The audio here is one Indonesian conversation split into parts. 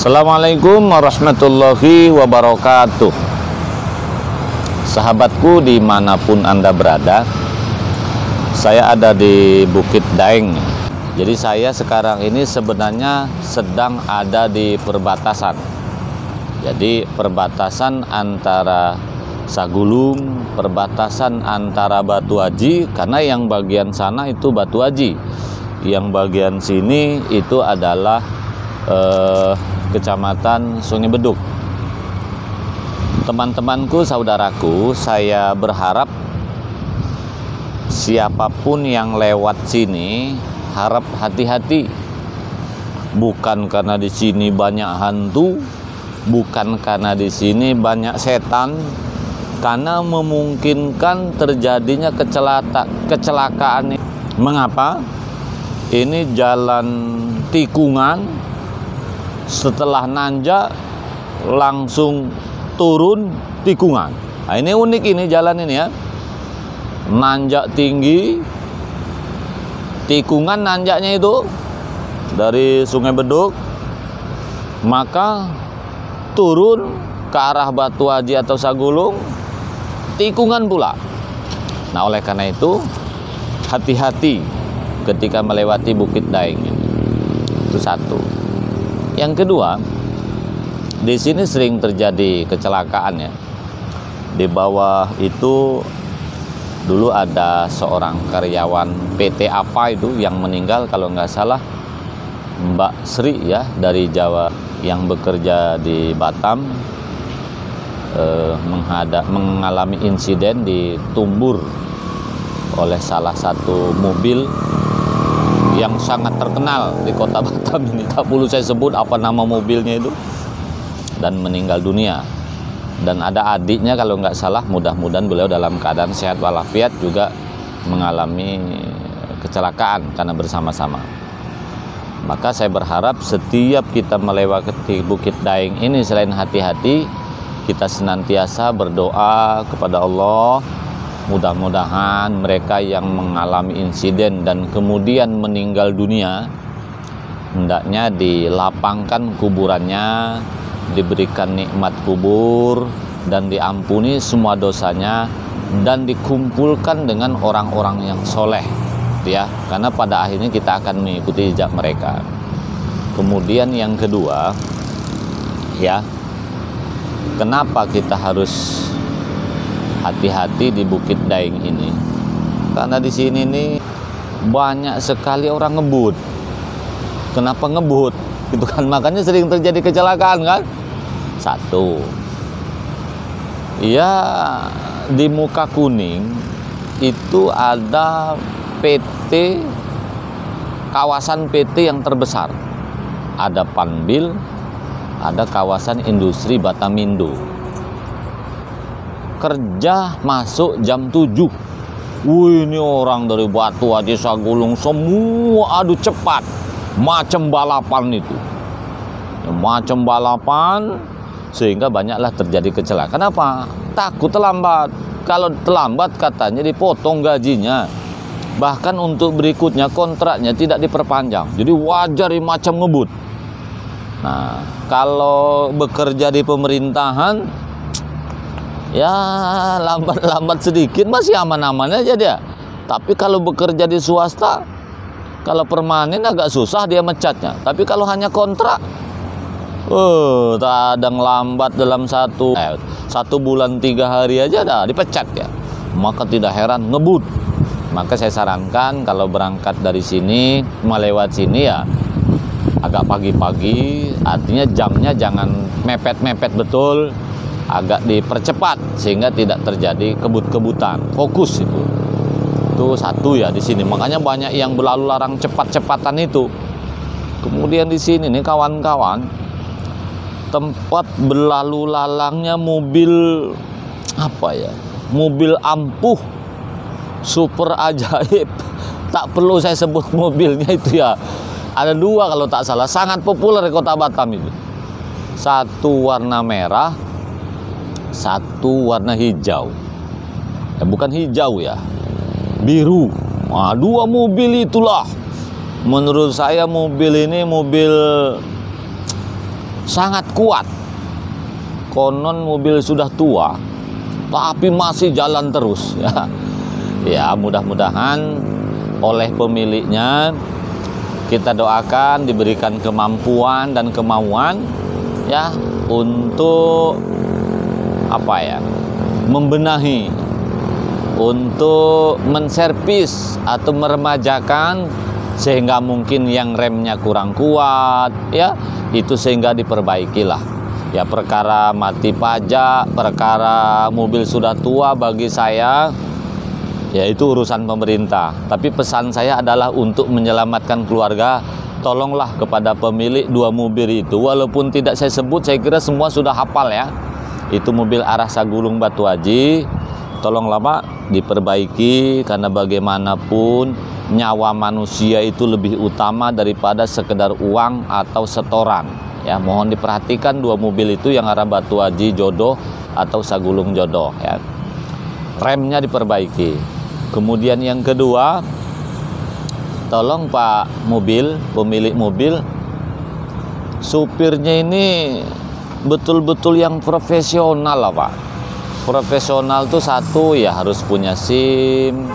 Assalamualaikum warahmatullahi wabarakatuh. Sahabatku dimanapun Anda berada, saya ada di Bukit Daeng. Jadi saya sekarang ini sebenarnya sedang ada di perbatasan. Jadi perbatasan antara Sagulung, perbatasan antara Batu Aji, karena yang bagian sana itu Batu Aji, yang bagian sini itu adalah Kecamatan Sungai Beduk. Teman-temanku, saudaraku, saya berharap siapapun yang lewat sini harap hati-hati. Bukan karena di sini banyak hantu, bukan karena di sini banyak setan, karena memungkinkan terjadinya kecelakaan. Mengapa? Ini jalan tikungan. Setelah nanjak langsung turun tikungan. Nah, ini unik ini jalan ini ya. Nanjak tinggi, tikungan nanjaknya itu dari Sungai Beduk, maka turun ke arah Batu Aji atau Sagulung, tikungan pula. Nah, oleh karena itu hati-hati ketika melewati Bukit Daeng ini. Itu satu. Yang kedua, di sini sering terjadi kecelakaan ya. Di bawah itu dulu ada seorang karyawan PT apa itu yang meninggal, kalau nggak salah Mbak Sri ya, dari Jawa, yang bekerja di Batam, mengalami insiden ditumbur oleh salah satu mobil yang sangat terkenal di kota Batam ini. Tak perlu saya sebut apa nama mobilnya itu, dan meninggal dunia. Dan ada adiknya kalau nggak salah, mudah-mudahan beliau dalam keadaan sehat walafiat, juga mengalami kecelakaan karena bersama-sama. Maka saya berharap setiap kita melewati Bukit Daeng ini, selain hati-hati, kita senantiasa berdoa kepada Allah. Mudah-mudahan mereka yang mengalami insiden dan kemudian meninggal dunia, hendaknya dilapangkan kuburannya, diberikan nikmat kubur, dan diampuni semua dosanya, dan dikumpulkan dengan orang-orang yang soleh ya, karena pada akhirnya kita akan mengikuti jejak mereka. Kemudian yang kedua ya, kenapa kita harus hati-hati di Bukit Daeng ini? Karena di sini nih banyak sekali orang ngebut. Kenapa ngebut? Itu kan makanya sering terjadi kecelakaan kan? Satu. Ya, di Muka Kuning itu ada PT, kawasan PT yang terbesar. Ada Panbil, ada kawasan industri Batamindo. Kerja masuk jam 7. Wih, ini orang dari Batu Aji, Sagulung, semua adu cepat, macam balapan itu, macam balapan, sehingga banyaklah terjadi kecelakaan. Kenapa? Takut terlambat. Kalau terlambat katanya dipotong gajinya, bahkan untuk berikutnya kontraknya tidak diperpanjang. Jadi wajar macam ngebut. Nah, kalau bekerja di pemerintahan, ya lambat-lambat sedikit masih aman-aman aja dia. Tapi kalau bekerja di swasta, kalau permanen agak susah dia mecatnya. Tapi kalau hanya kontrak, kadang lambat dalam satu bulan 3 hari aja dah dipecat ya. Maka tidak heran ngebut. Maka saya sarankan kalau berangkat dari sini, melewat sini ya agak pagi-pagi, artinya jamnya jangan mepet-mepet betul, agak dipercepat sehingga tidak terjadi kebut-kebutan. Fokus itu. Itu satu ya di sini. Makanya banyak yang berlalu larang cepat-cepatan itu. Kemudian di sini nih kawan-kawan, tempat berlalu lalangnya mobil apa ya? Mobil ampuh super ajaib. Tak perlu saya sebut mobilnya itu ya. Ada 2 kalau tak salah, sangat populer di kota Batam itu. Satu warna merah, satu warna hijau. Bukan hijau ya, biru. Nah, 2 mobil itulah Menurut saya mobil ini mobil sangat kuat. Konon mobil sudah tua, tapi masih jalan terus ya. Ya, mudah-mudahan oleh pemiliknya kita doakan diberikan kemampuan dan kemauan ya untuk membenahi, untuk menservis atau meremajakan, sehingga mungkin yang remnya kurang kuat ya, itu sehingga diperbaikilah. Ya, perkara mati pajak, perkara mobil sudah tua bagi saya ya itu urusan pemerintah. Tapi pesan saya adalah untuk menyelamatkan keluarga, tolonglah kepada pemilik dua mobil itu, walaupun tidak saya sebut, saya kira semua sudah hafal ya. Itu mobil arah Sagulung Batu Haji, tolonglah Pak diperbaiki, karena bagaimanapun nyawa manusia itu lebih utama daripada sekedar uang atau setoran. Ya, mohon diperhatikan dua mobil itu yang arah Batu Haji Jodoh atau Sagulung Jodoh ya. Remnya diperbaiki. Kemudian yang kedua, tolong Pak pemilik mobil, supirnya ini betul-betul yang profesional lah Pak. Profesional tuh satu ya harus punya SIM.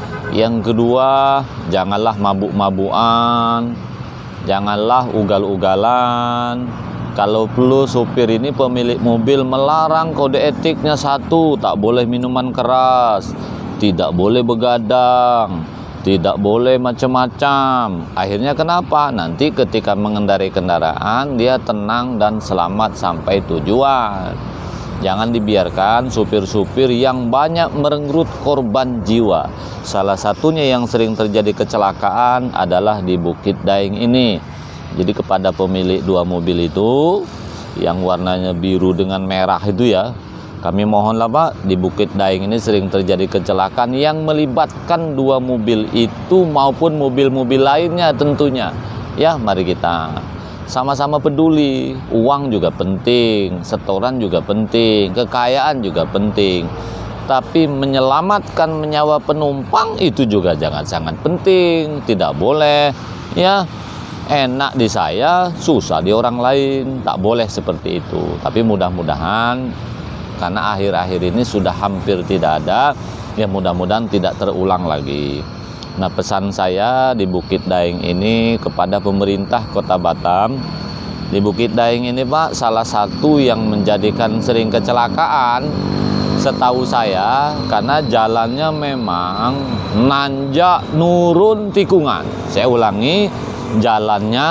Yang kedua, janganlah mabuk-mabukan, janganlah ugal-ugalan. Kalau perlu supir ini pemilik mobil melarang kode etiknya satu, tak boleh minuman keras, tidak boleh begadang, tidak boleh macam-macam. Akhirnya kenapa? Nanti ketika mengendarai kendaraan dia tenang dan selamat sampai tujuan. Jangan dibiarkan supir-supir yang banyak merenggut korban jiwa. Salah satunya yang sering terjadi kecelakaan adalah di Bukit Daeng ini. Jadi kepada pemilik dua mobil itu yang warnanya biru dengan merah itu ya, kami mohonlah Pak, di Bukit Daeng ini sering terjadi kecelakaan yang melibatkan dua mobil itu maupun mobil-mobil lainnya tentunya. Ya, mari kita sama-sama peduli. Uang juga penting, setoran juga penting, kekayaan juga penting. Tapi menyelamatkan nyawa penumpang itu juga sangat penting. Tidak boleh ya, enak di saya, susah di orang lain. Tak boleh seperti itu. Tapi mudah-mudahan, karena akhir-akhir ini sudah hampir tidak ada, ya mudah-mudahan tidak terulang lagi. Nah, pesan saya di Bukit Daeng ini kepada pemerintah Kota Batam, di Bukit Daeng ini Pak, salah satu yang menjadikan sering kecelakaan setahu saya, karena jalannya memang nanjak nurun tikungan. Saya ulangi, jalannya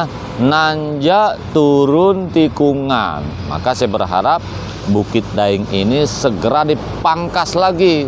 nanjak turun tikungan. Maka saya berharap Bukit Daeng ini segera dipangkas lagi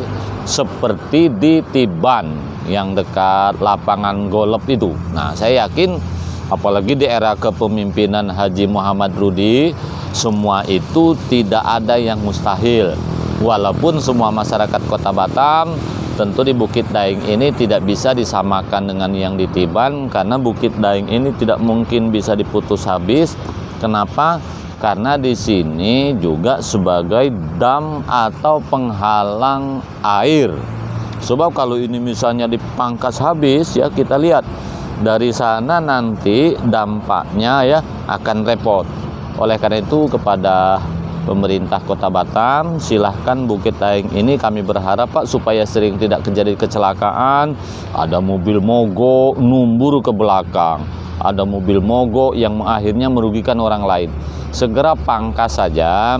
seperti di Tiban yang dekat lapangan golf itu. Nah, saya yakin apalagi di era kepemimpinan Haji Muhammad Rudi, semua itu tidak ada yang mustahil. Walaupun semua masyarakat Kota Batam tentu di Bukit Daeng ini tidak bisa disamakan dengan yang di Tiban, karena Bukit Daeng ini tidak mungkin bisa diputus habis. Kenapa? Karena di sini juga sebagai dam atau penghalang air. Sebab kalau ini misalnya dipangkas habis ya, kita lihat dari sana nanti dampaknya ya akan repot. Oleh karena itu kepada pemerintah Kota Batam, silahkan Bukit Daeng ini kami berharap Pak supaya sering tidak terjadi kecelakaan. Ada mobil mogok numbur ke belakang, ada mobil mogok yang akhirnya merugikan orang lain. Segera pangkas saja,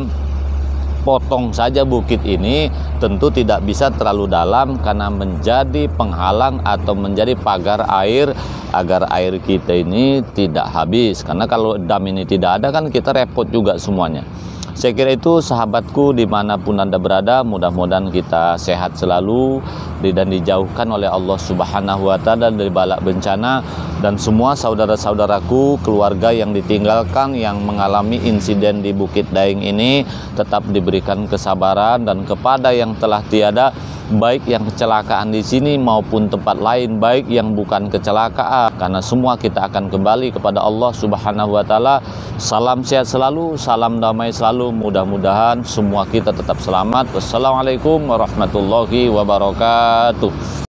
potong saja bukit ini. Tentu tidak bisa terlalu dalam karena menjadi penghalang atau menjadi pagar air agar air kita ini tidak habis. Karena kalau dam ini tidak ada kan kita repot juga semuanya. Saya kira itu sahabatku dimanapun Anda berada, mudah-mudahan kita sehat selalu dan dijauhkan oleh Allah Subhanahu wa Ta'ala dari bala bencana. Dan semua saudara-saudaraku, keluarga yang ditinggalkan, yang mengalami insiden di Bukit Daeng ini, tetap diberikan kesabaran. Dan kepada yang telah tiada, baik yang kecelakaan di sini maupun tempat lain, baik yang bukan kecelakaan, karena semua kita akan kembali kepada Allah Subhanahu wa Ta'ala. Salam sehat selalu, salam damai selalu, mudah-mudahan semua kita tetap selamat. Wassalamualaikum warahmatullahi wabarakatuh.